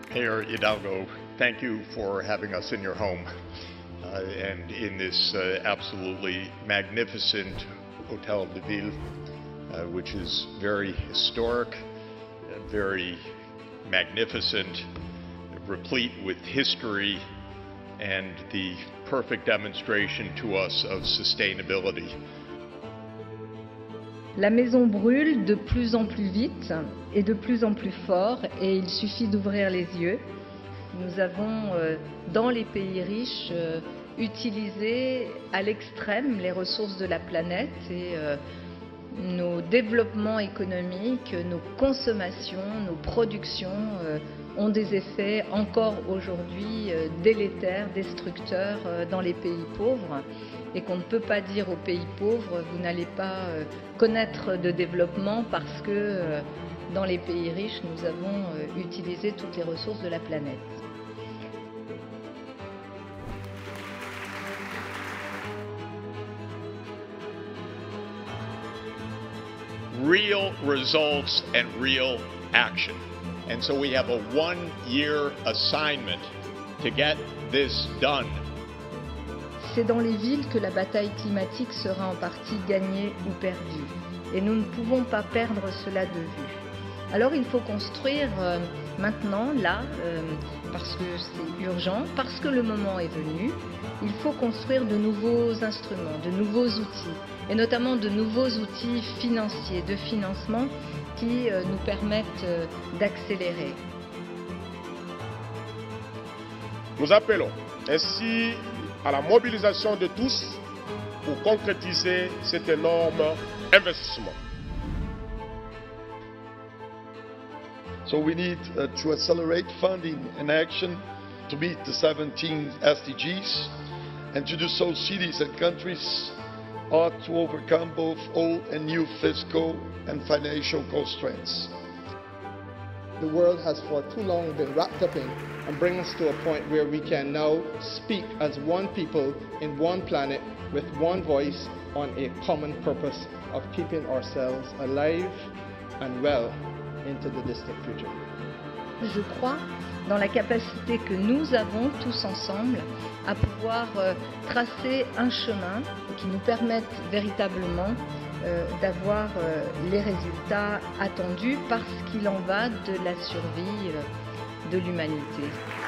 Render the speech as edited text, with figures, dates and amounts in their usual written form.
Mayor Hidalgo, thank you for having us in your home and in this absolutely magnificent Hotel de Ville, which is very historic, very magnificent, replete with history, and the perfect demonstration to us of sustainability. La maison brûle de plus en plus vite et de plus en plus fort, et il suffit d'ouvrir les yeux. Nous avons, dans les pays riches, utilisé à l'extrême les ressources de la planète et nos développements économiques, nos consommations, nos productions ont des effets encore aujourd'hui délétères, destructeurs dans les pays pauvres, et qu'on ne peut pas dire aux pays pauvres vous n'allez pas connaître de développement parce que dans les pays riches nous avons utilisé toutes les ressources de la planète. Real results and real action. And so we have a one-year assignment to get this done. C'est dans les villes que la bataille climatique sera en partie gagnée ou perdue. Et nous ne pouvons pas perdre cela de vue. Alors il faut construire maintenant, là, parce que c'est urgent, parce que le moment est venu, il faut construire de nouveaux instruments, de nouveaux outils, et notamment de nouveaux outils financiers, de financement qui nous permettent d'accélérer. Nous appelons ainsi à la mobilisation de tous pour concrétiser cet énorme investissement. So we need to accelerate funding and action to meet the 17 SDGs, and to do so cities and countries ought to overcome both old and new fiscal and financial constraints. The world has for too long been wrapped up in and bring us to a point where we can now speak as one people in one planet with one voice on a common purpose of keeping ourselves alive and well into the distant future. Je crois dans la capacité que nous avons tous ensemble à pouvoir tracer un chemin qui nous permette véritablement d'avoir les résultats attendus parce qu'il en va de la survie de l'humanité.